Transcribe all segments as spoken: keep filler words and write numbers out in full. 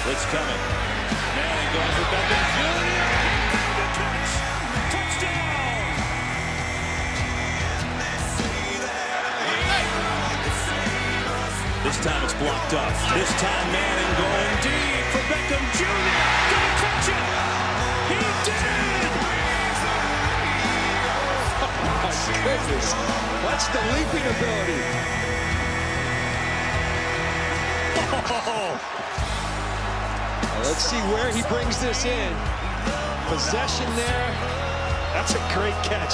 It's coming. Manning going for Beckham Junior Touch. Touchdown. This time it's blocked up. This time Manning going deep for Beckham Junior Gonna catch it. He did. Oh my goodness. What's the leaping ability? Oh. Let's see where he brings this in. Possession there. That's a great catch.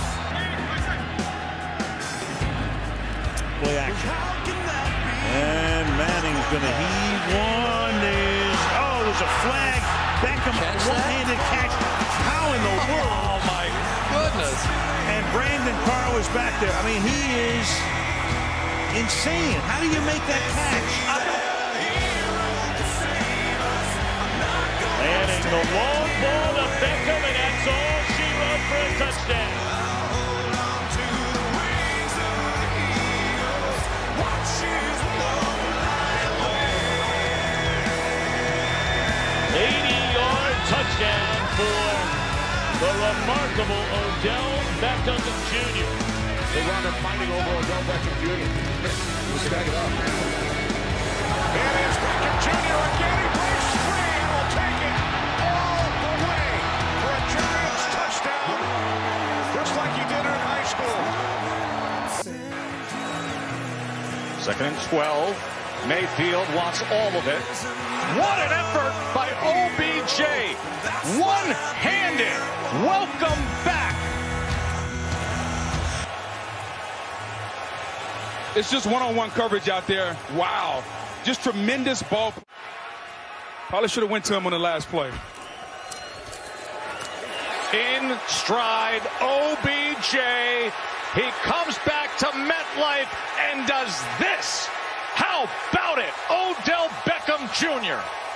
Play action. And Manning's going to heave one. Is oh, there's a flag. Beckham, one-handed catch. How in the world? Oh, my goodness. And Brandon Carr was back there. I mean, he is insane. How do you make that catch? Manning, the long ball to Beckham, and that's all she wrote for a touchdown. eighty-yard touchdown for the remarkable Odell Beckham Junior The runner fighting over Odell Beckham Junior We'll stack it up. And it's Beckham Junior again. He breaks free and will take it all the way for a Giants touchdown, just like he did in high school. Second and twelve. Mayfield wants all of it. What an effort by O B J. One-handed. Welcome back. It's just one-on-one coverage out there. Wow. Just tremendous ball. Probably should have went to him on the last play. In stride, O B J. He comes back to MetLife and does this. How about it, Odell Beckham Junior